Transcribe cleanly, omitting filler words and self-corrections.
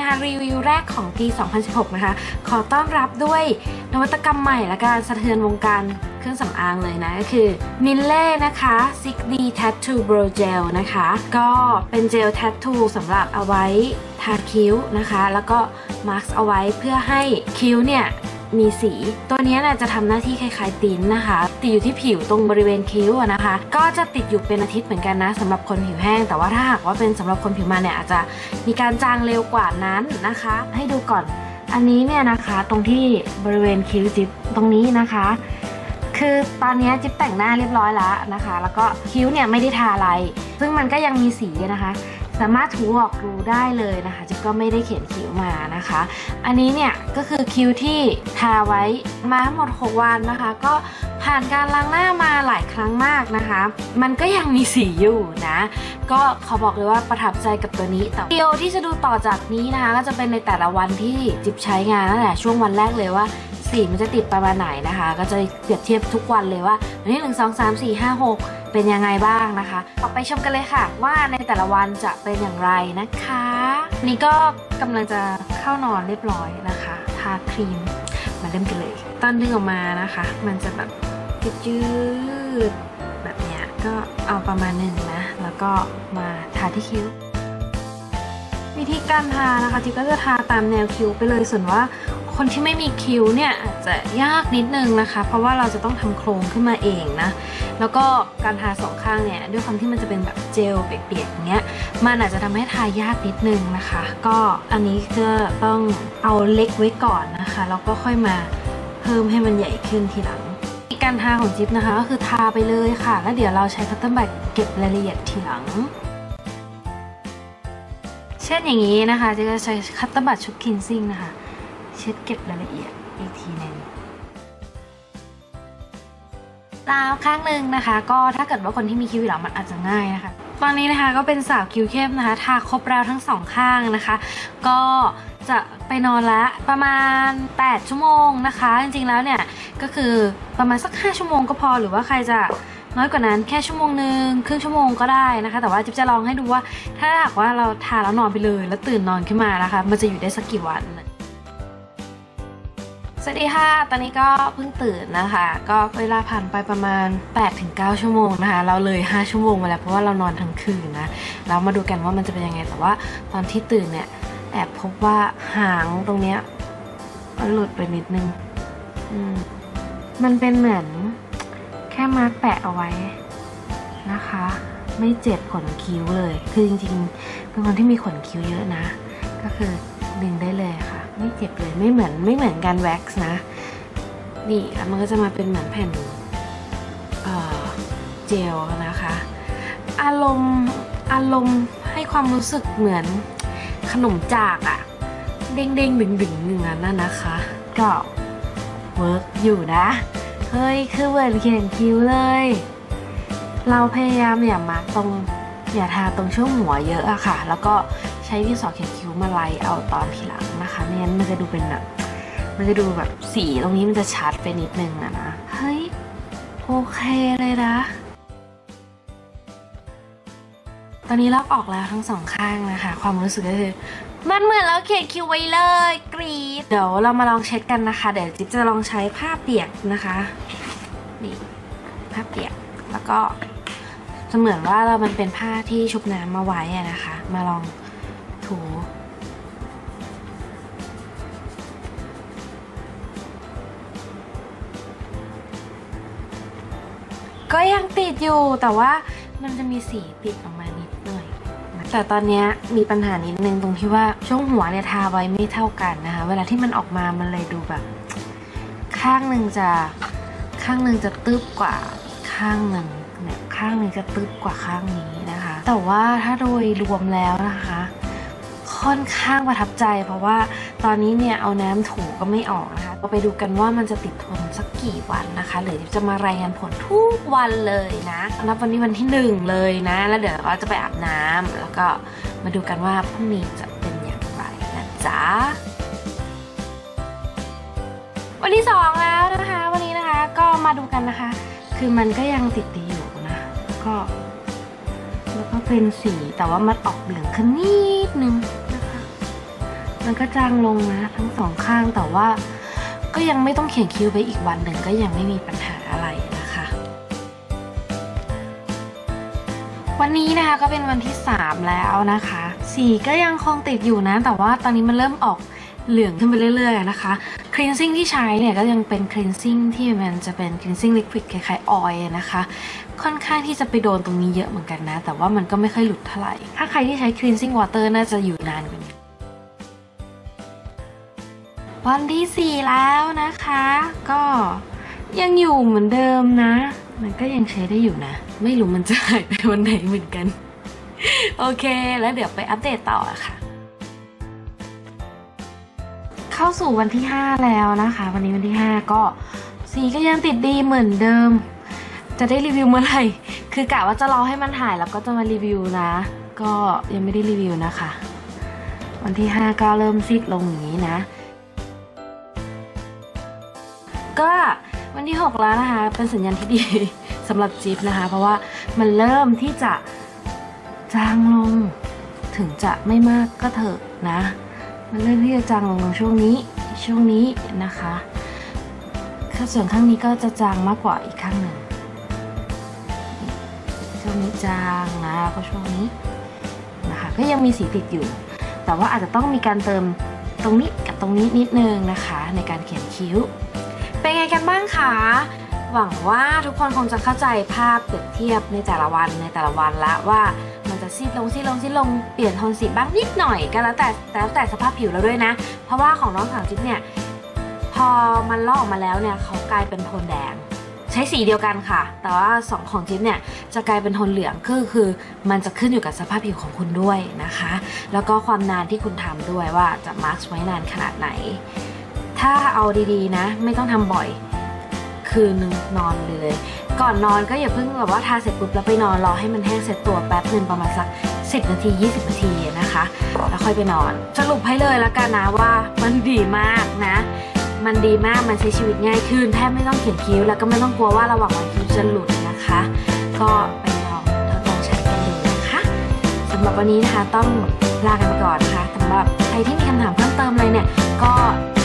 นะคะรีวิวแรกของปี 2016 นะคะขอต้อนรับด้วยนวัตกรรมใหม่และการสะเทือนวงการเครื่องสำอางเลยนะก็คือมิลเล่นะคะ 6D Tattoo Brow Gel นะคะก็เป็นเจลแทททูสำหรับเอาไว้ทาคิ้วนะคะแล้วก็มาร์กเอาไว้เพื่อให้คิ้วเนี่ยมีสีตัวนี้นะจะทำหน้าที่คล้ายๆติ้นนะคะติดอยู่ที่ผิวตรงบริเวณคิ้วนะคะก็จะติดอยู่เป็นอาทิตย์เหมือนกันนะสำหรับคนผิวแห้งแต่ว่าถ้าหากว่าเป็นสำหรับคนผิวมันเนี่ยอาจจะมีการจางเร็วกว่านั้นนะคะให้ดูก่อนอันนี้เนี่ยนะคะตรงที่บริเวณคิ้วจิ๊บตรงนี้นะคะคือตอนนี้จิ๊บแต่งหน้าเรียบร้อยแล้วนะคะแล้วก็คิ้วเนี่ยไม่ได้ทาอะไรซึ่งมันก็ยังมีสีนะคะสามารถถูออกดูได้เลยนะคะจิ๊บก็ไม่ได้เขียนคิ้วมานะคะอันนี้เนี่ยก็คือคิ้วที่ทาไว้มาหมด6วันนะคะก็ผ่านการล้างหน้ามาหลายครั้งมากนะคะมันก็ยังมีสีอยู่นะก็ขอบอกเลยว่าประทับใจกับตัวนี้แต่วิดีโอที่จะดูต่อจากนี้นะคะก็จะเป็นในแต่ละวันที่จิ๊บใช้งานนั่นแหละช่วงวันแรกเลยว่าสีมันจะติดประมาณไหนนะคะก็จะเปรียบเทียบทุกวันเลยว่าวันที่1 2 3 4 5 6เป็นยังไงบ้างนะคะไปชมกันเลยค่ะว่าในแต่ละวันจะเป็นอย่างไรนะคะนี่ก็กำลังจะเข้านอนเรียบร้อยนะคะทาครีมมาเริ่มกันเลยตอนดึงออกมานะคะมันจะแบบยืดแบบเนี้ยก็เอาประมาณหนึ่งนะแล้วก็มาทาที่คิ้ววิธีการทานะคะจิ๊บก็จะทาตามแนวคิ้วไปเลยส่วนว่าคนที่ไม่มีคิ้วเนี่ยอาจจะยากนิดนึงนะคะเพราะว่าเราจะต้องทำโครงขึ้นมาเองนะแล้วก็การทาสองข้างเนี่ยด้วยความที่มันจะเป็นแบบเจลเปียกๆอย่างเงี้ยมันอาจจะทำให้ทายากนิดนึงนะคะก็อันนี้ก็ต้องเอาเล็กไว้ก่อนนะคะแล้วก็ค่อยมาเพิ่มให้มันใหญ่ขึ้นทีหลังการทาของจิ๊บนะคะก็คือทาไปเลยค่ะแล้วเดี๋ยวเราใช้คัตเตอร์บัดเก็บรายละเอียดทีหลังเช่นอย่างนี้นะคะจะใช้คัตเตอร์บัดชุดคินซิ่งนะคะเช็ดเก็บรายละเอียดอีกทีนึงแล้วข้างหนึ่งนะคะก็ถ้าเกิดว่าคนที่มีคิ้วหนามันอาจจะง่ายนะคะตอนนี้นะคะก็เป็นสาวคิ้วเข้มนะคะทาครบแล้วทั้งสองข้างนะคะก็จะไปนอนละประมาณ8 ชั่วโมงนะคะจริงๆแล้วเนี่ยก็คือประมาณสัก5 ชั่วโมงก็พอหรือว่าใครจะน้อยกว่านั้นแค่ชั่วโมงนึงครึ่งชั่วโมงก็ได้นะคะแต่ว่าจิ๊บจะลองให้ดูว่าถ้าหากว่าเราทาแล้วนอนไปเลยแล้วตื่นนอนขึ้นมานะคะมันจะอยู่ได้สักกี่วันสวัสดีค่ะตอนนี้ก็เพิ่งตื่นนะคะก็เวลาผ่านไปประมาณ 8-9 ชั่วโมงนะคะเราเลย5 ชั่วโมงมาแล้วเพราะว่าเรานอนทั้งคืนนะเรามาดูกันว่ามันจะเป็นยังไงแต่ว่าตอนที่ตื่นเนี่ยแอบพบว่าหางตรงเนี้ยมันหลุดไปนิดนึงมันเป็นเหมือนแค่มาแปะเอาไว้นะคะไม่เจ็บขนคิ้วเลยคือจริงๆเป็นคนที่มีขนคิ้วเยอะนะก็คือดึงได้เลยค่ะไม่เจ็บเลยไม่เหมือนการแว็กซ์นะนี่แล้วมันก็จะมาเป็นเหมือนแผ่นเจลนะคะอารมณ์ให้ความรู้สึกเหมือนขนมจากอะเด้งๆดึงๆอย่างนั้นนะคะก็เวิร์กอยู่นะเฮ้ยคือเหมือนเขียนคิ้วเลยเราพยายามอย่าทาตรงช่วงหัวเยอะอะค่ะแล้วก็ใช้ดินสอเขียนคิ้วมาไล่เอาตอนทีหลังนะคะไม่งั้นมันจะดูเป็นแบบมันจะดูแบบสีตรงนี้มันจะชัดไปนิดนึงนะเฮ้ยโอเคเลยนะตอนนี้ลอกออกแล้วทั้งสองข้างนะคะความรู้สึกก็คือมันเหมือนเราเขียนคิ้วไว้เลยกรี๊ดเดี๋ยวเรามาลองเช็ดกันนะคะเดี๋ยวจิ๊บจะลองใช้ผ้าเปียกนะคะนี่ผ้าเปียกแล้วก็เสมือนว่ามันเป็นผ้าที่ชุบน้ำมาไว้นะคะมาลองถูก็ยังติดอยู่แต่ว่ามันจะมีสีติดออกมานิดหน่อยแต่ตอนนี้มีปัญหานิดนึงตรงที่ว่าช่วงหัวเนี่ยทาไว้ไม่เท่ากันนะคะเวลาที่มันออกมามันเลยดูแบบข้างหนึ่งจะตึ๊บกว่าข้างหนึ่งเนี่ยข้างหนึ่งจะตึ๊บกว่าข้างนี้นะคะแต่ว่าถ้าโดยรวมแล้วนะคะค่อนข้างประทับใจเพราะว่าตอนนี้เนี่ยเอาน้ำถูก็ไม่ออกนะคะเราไปดูกันว่ามันจะติดทนสักกี่วันนะคะหรือจะมารายงานผลทุกวันเลยนะนับวันนี้วันที่1เลยนะแล้วเดี๋ยวเราจะไปอาบน้ำแล้วก็มาดูกันว่าพรุ่งนี้จะเป็นอย่างไรนะจ๊ะวันที่2แล้วนะคะวันนี้นะคะก็มาดูกันนะคะคือมันก็ยังติดดีอยู่นะแล้วก็เป็นสีแต่ว่ามันออกเหลืองขึ้นนิดนึงนะคะมันก็จางลงนะทั้งสองข้างแต่ว่าก็ยังไม่ต้องเขียนคิ้วไปอีกวันหนึ่งก็ยังไม่มีปัญหาอะไรนะคะวันนี้นะคะก็เป็นวันที่3แล้วนะคะสีก็ยังคงติดอยู่นะแต่ว่าตอนนี้มันเริ่มออกเหลืองขึ้นไปเรื่อยๆนะคะ cleansing ที่ใช้เนี่ยก็ยังเป็น cleansing ที่มันจะเป็น cleansing liquid คล้ายๆ oil นะคะค่อนข้างที่จะไปโดนตรงนี้เยอะเหมือนกันนะแต่ว่ามันก็ไม่ค่อยหลุดเท่าไหร่ถ้าใครที่ใช้ cleansing water น่าจะอยู่นานกว่านี้วันที่4แล้วนะคะก็ยังอยู่เหมือนเดิมนะมันก็ยังใช้ได้อยู่นะไม่รู้มันจะหายไปวันไหนเหมือนกันโอเคแล้วเดี๋ยวไปอัปเดตต่อค่ะเข้าสู่วันที่5แล้วนะคะวันนี้วันที่5ก็สีก็ยังติดดีเหมือนเดิมจะได้รีวิวเมื่อไหร่คือกะว่าจะรอให้มันหายแล้วก็จะมารีวิวนะก็ยังไม่ได้รีวิวนะคะวันที่5ก็เริ่มซีดลงอย่างนี้นะก็วันที่6แล้วนะคะเป็นสัญญาณที่ดีสำหรับจิ๊บนะคะเพราะว่ามันเริ่มที่จะจางลงถึงจะไม่มากก็เถอะนะมันเริ่มที่จะจางลงในช่วงนี้นะคะส่วนข้างนี้ก็จะจางมากกว่าอีกข้างหนึ่งช่วงนี้จางนะก็ช่วงนี้นะคะก็ยังมีสีติดอยู่แต่ว่าอาจจะต้องมีการเติมตรงนี้กับตรงนี้นิดนึงนะคะในการเขียนคิ้วเป็นไงกันบ้างคะหวังว่าทุกคนคงจะเข้าใจภาพเปรียบเทียบในแต่ละวันละว่ามันจะซีดลงเปลี่ยนโทนสีบ้างนิดหน่อยก็แล้วแต่สภาพผิวเราด้วยนะเพราะว่าของน้องสาวจิ๊บเนี่ยพอมันลอกออกมาแล้วเนี่ยเขากลายเป็นโทนแดงใช้สีเดียวกันค่ะแต่ว่า2ของจิ๊บเนี่ยจะกลายเป็นโทนเหลืองคือมันจะขึ้นอยู่กับสภาพผิวของคุณด้วยนะคะแล้วก็ความนานที่คุณทำด้วยว่าจะมาร์คไว้นานขนาดไหนถ้าเอาดีๆนะไม่ต้องทำบ่อยคืนนึงนอนเลยก่อนนอนก็อย่าเพิ่งแบบว่าทาเสร็จปุ๊บแล้วไปนอนรอให้มันแห้งเสร็จตัวแป๊บนึงประมาณสัก10 นาที 20 นาทีนะคะแล้วค่อยไปนอนสรุปให้เลยแล้วกันนะว่ามันดีมากนะมันดีมากมันใช้ชีวิตง่ายขึ้นแทบไม่ต้องเขียนคิ้วแล้วก็ไม่ต้องกลัวว่าระหว่างวันคิ้วจะหลุดนะคะก็ไปลองทดลองใช้กันดูนะคะสำหรับวันนี้นะคะต้องลากันไปก่อนนะคะสำหรับใครที่มีคำถามเพิ่มเติมอะไรเนี่ยก็